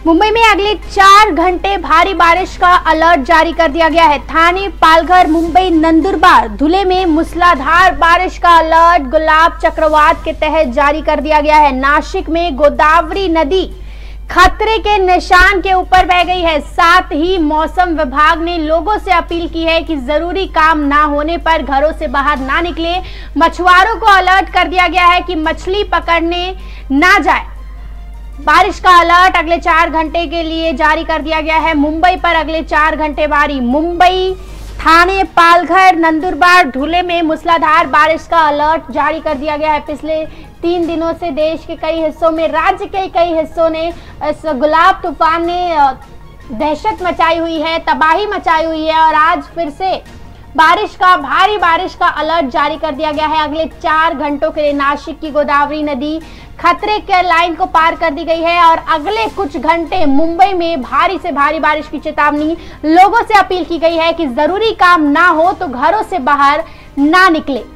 मुंबई में अगले 4 घंटे भारी बारिश का अलर्ट जारी कर दिया गया है। ठाणे, पालघर, मुंबई, नंदुरबार, धुले में मूसलाधार बारिश का अलर्ट गुलाब चक्रवात के तहत जारी कर दिया गया है। नासिक में गोदावरी नदी खतरे के निशान के ऊपर बह गई है। साथ ही मौसम विभाग ने लोगों से अपील की है कि जरूरी काम ना होने पर घरों से बाहर ना निकले। मछुआरों को अलर्ट कर दिया गया है कि मछली पकड़ने ना जाए। बारिश का अलर्ट अगले 4 घंटे के लिए जारी कर दिया गया है। मुंबई पर अगले 4 घंटे भारी, मुंबई, ठाणे, पालघर, नंदुरबार, धुले में मूसलाधार बारिश का अलर्ट जारी कर दिया गया है। पिछले 3 दिनों से देश के कई हिस्सों में, राज्य के कई हिस्सों ने इस गुलाब तूफान ने दहशत मचाई हुई है, तबाही मचाई हुई है और आज फिर से भारी बारिश का अलर्ट जारी कर दिया गया है। अगले 4 घंटों के लिए नासिक की गोदावरी नदी खतरे के लाइन को पार कर दी गई है और अगले कुछ घंटे मुंबई में भारी से भारी बारिश की चेतावनी। लोगों से अपील की गई है कि जरूरी काम ना हो तो घरों से बाहर ना निकले।